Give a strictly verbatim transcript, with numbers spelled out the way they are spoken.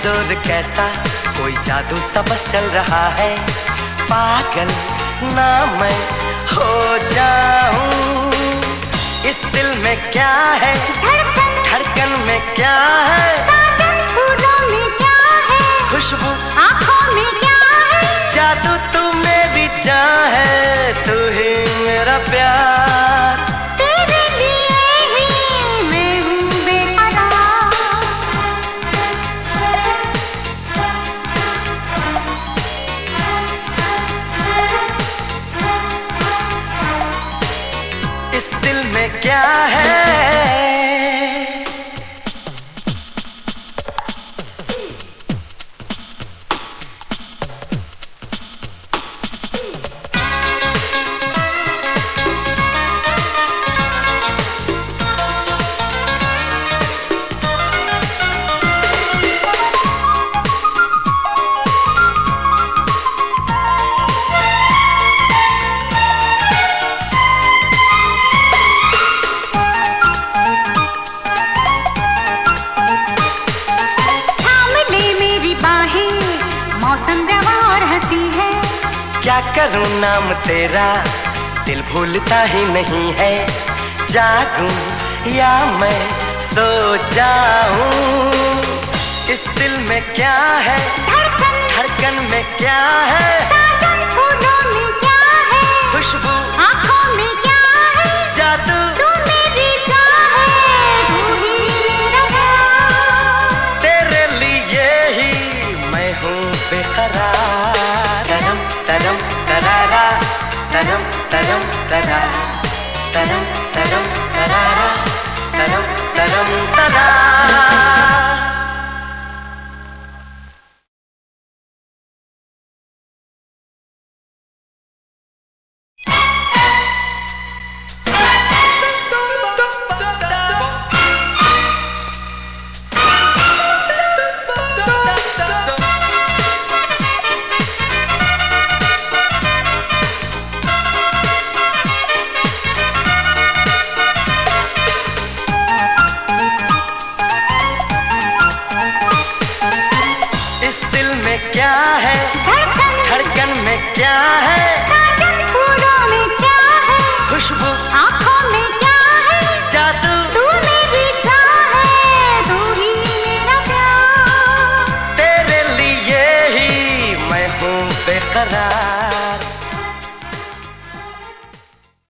जोर कैसा, कोई जादू सा बस चल रहा है। पागल ना मैं हो जाऊं, इस दिल में क्या है, धड़कन धड़कन में क्या है, साजन फूलों में क्या है, खुशबू आँखों में क्या है, जादू तू मेरी जान है, तू ही मेरा प्यार, तेरे लिए ही मैं हूँ बेकरार। इस दिल में क्या है, मौसम जवा और हंसी है। क्या करूं नाम तेरा, दिल भूलता ही नहीं है। जागूं या मैं सो जाऊं, इस दिल में क्या है, धड़कन धड़कन में क्या है, साजन फूलों में क्या है, खुशबू आँखों में क्या है, जादू तू मेरी जान है, तू ही मेरा प्यार, तेरे लिए ही मैं हूँ बेकरार। तरम तरम तरारा, तरम तरम तरा, तरम तरम तरारा, तरम तरम तरा। क्या है, धड़कन धड़कन में क्या है, साजन फूलों में क्या है, खुशबू आँखों में क्या है, जादू तू मेरी जान है, तू ही मेरा प्यार, तेरे लिए ही मैं हूँ बेकरार।